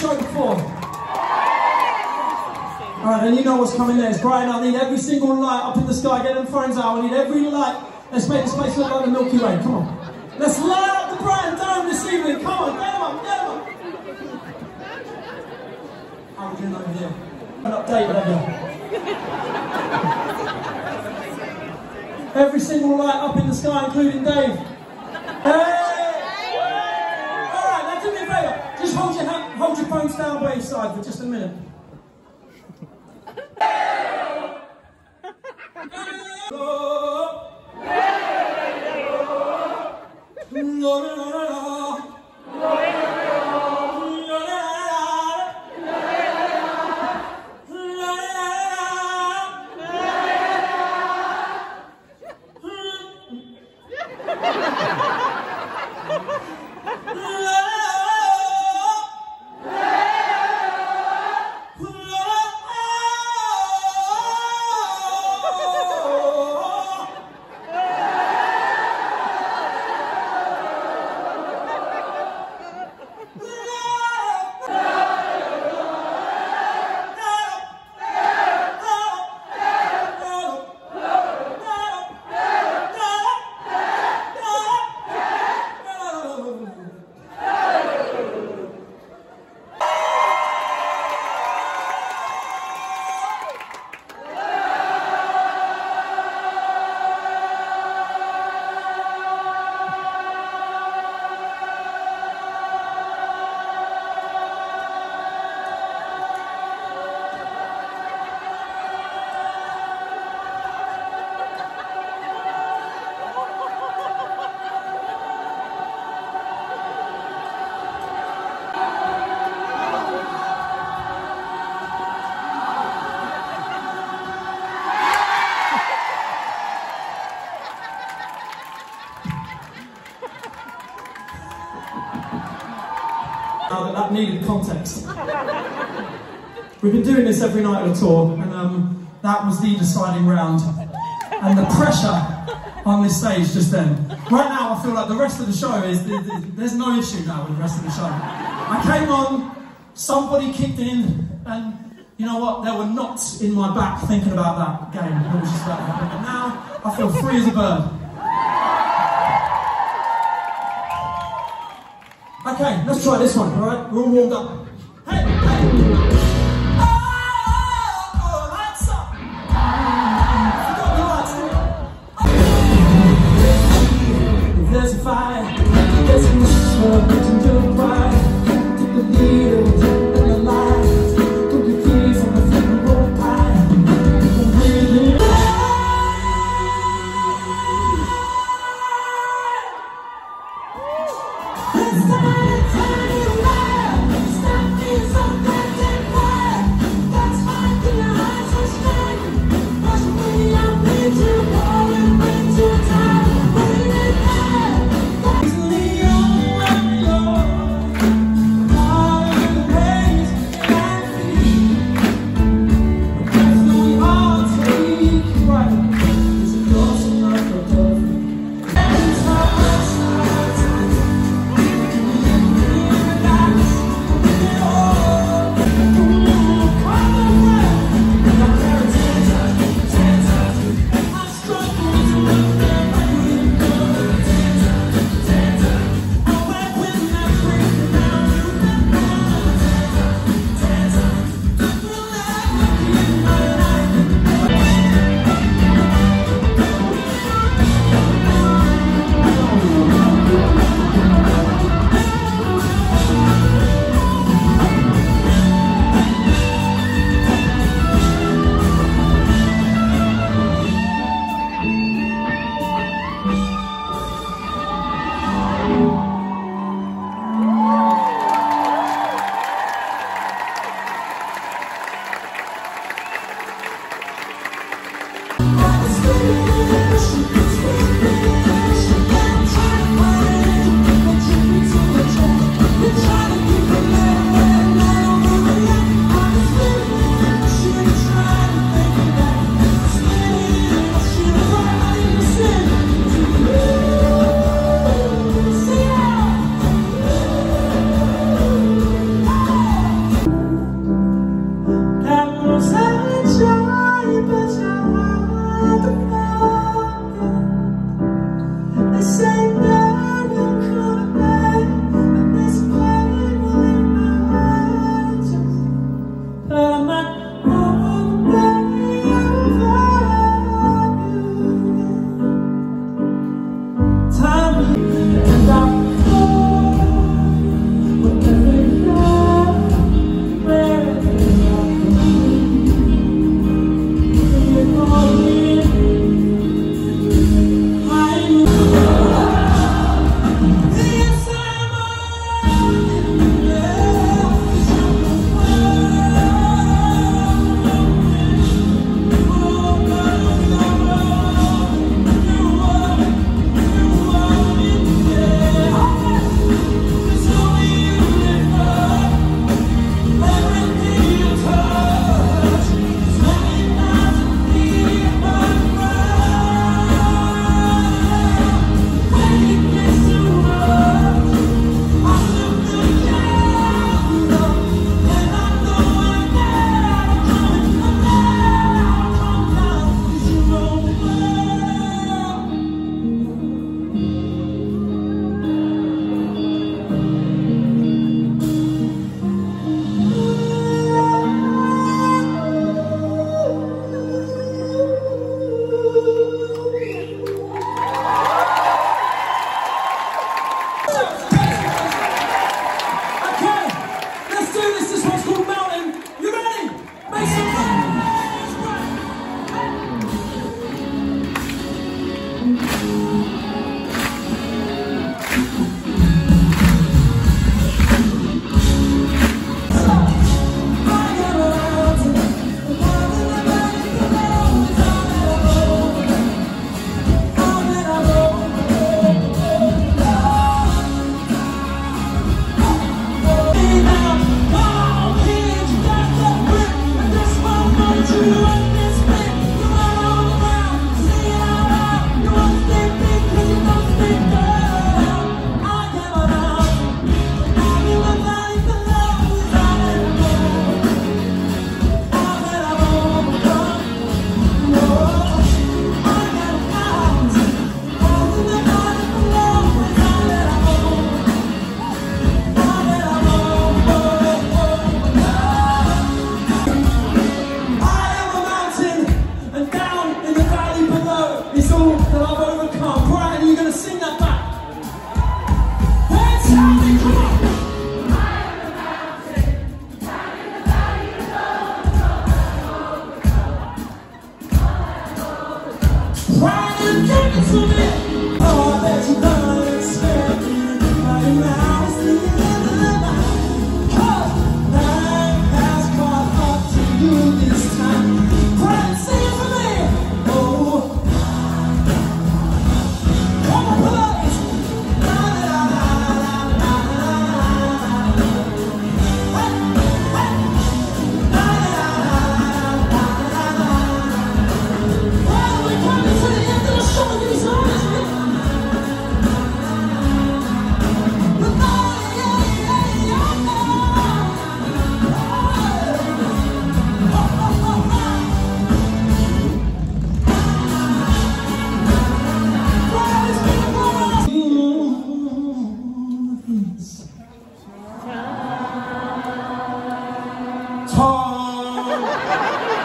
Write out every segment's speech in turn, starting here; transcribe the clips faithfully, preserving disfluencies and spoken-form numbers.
show before? Alright, then you know what's coming next. Brighton, I need every single light up in the sky. Get them phones out. I need every light. Let's make this place look like the Milky Way. Come on. Let's light up the Brighton Dome this evening. Come on, get them up, get them up. How are we doing over here? An update over. Every single light up in the sky, including Dave. Hey! Alright, now do me a favour. Just hold your, hold your phones down by your side for just a minute. Now that that needed context. We've been doing this every night of the tour, and um, that was the deciding round. And the pressure on this stage just then. Right now, I feel like the rest of the show is, there's no issue now with the rest of the show. I came on, somebody kicked in, and you know what? There were knots in my back thinking about that game. It was just about to happen. But now, I feel free as a bird. Okay, let's try this one, alright? We're all warmed up. Hey, hey! Oh, oh, lights up! Forgot the lights, if there's a fire, there's a whisper, reaching to the pride. Take the needles and the lights, put the keys on the funeral pile. Really it's time, time, stop being so bad.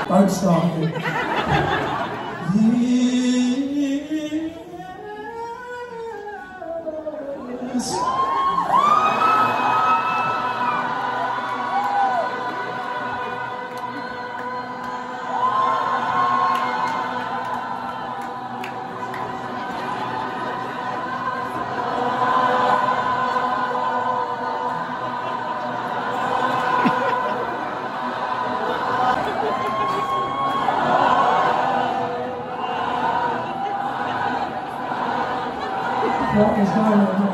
Don't start it. Yes. What is going on here?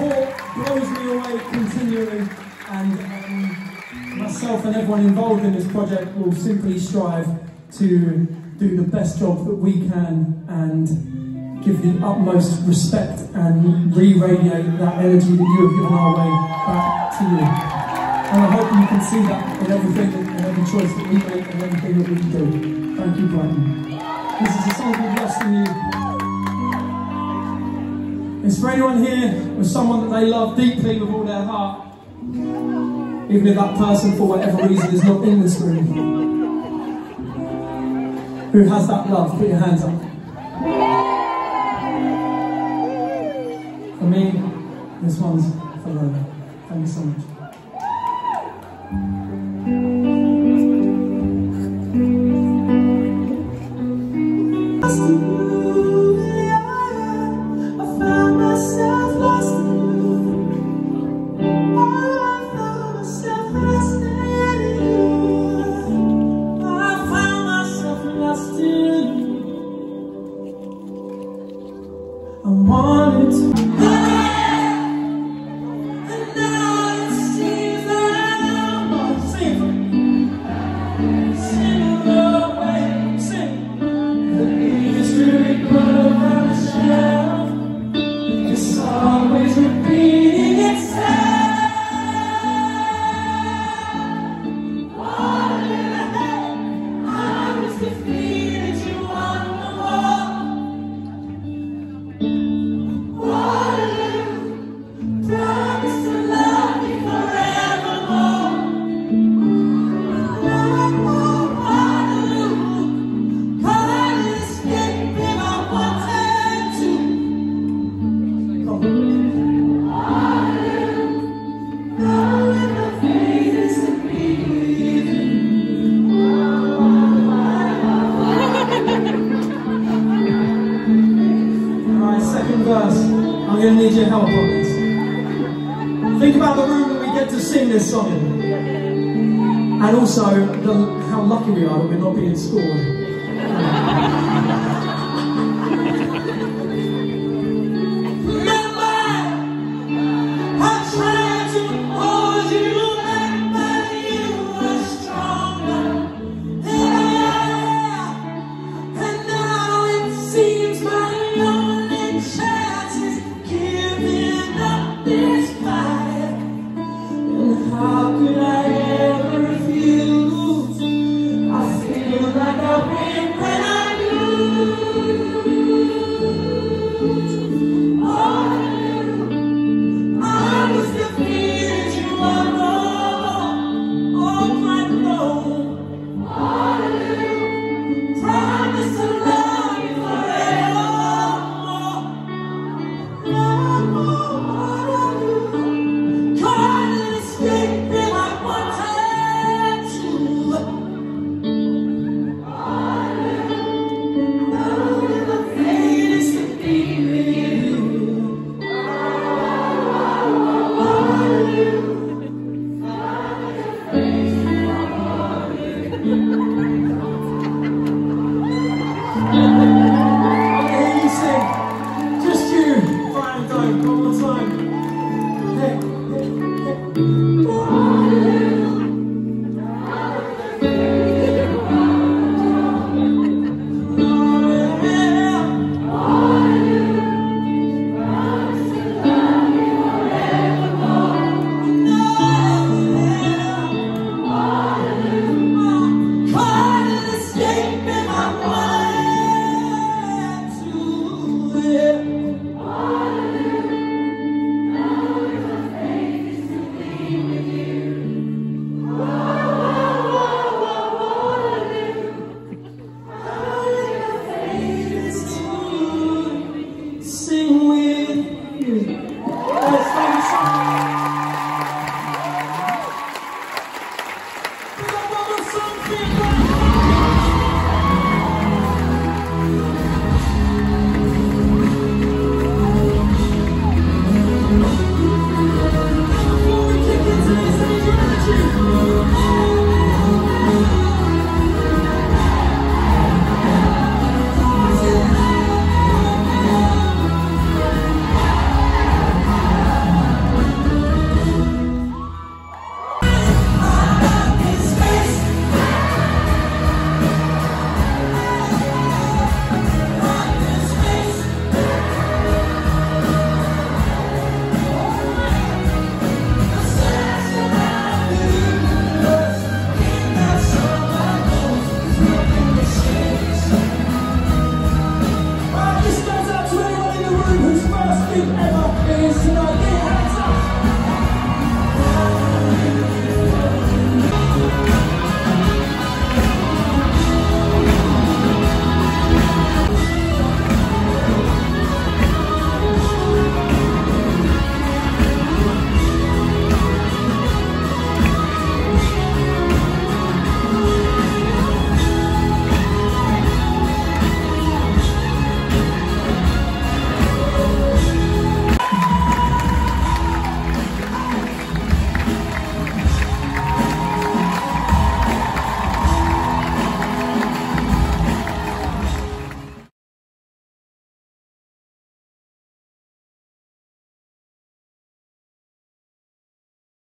support blows me away continually, and um, myself and everyone involved in this project will simply strive to do the best job that we can and give the utmost respect and re-radiate that energy that you have given our way back to you. And I hope you can see that in everything and every choice that we make and everything that we do. Thank you, Brighton. This is a song called Lost in You. It's for anyone here with someone that they love deeply with all their heart, even if that person, for whatever reason, is not in this room. Who has that love? Put your hands up. For me, this one's for Ryder. Thank you so much. I wanted to and now it seems that I'm not sing sing away, sing the history put on the shelf. It's always repeating itself. What in the heck? I was defeated, you won the war. Verse. I'm going to need your help on this. Think about the room that we get to sing this song in, and also the, how lucky we are that we're not being scored. How could I ever refuse? I feel like I win when I lose. Oh, I was defeated, you are wrong. Oh, my throne. Oh, promise to love you forever. No more. Sing with you. Let's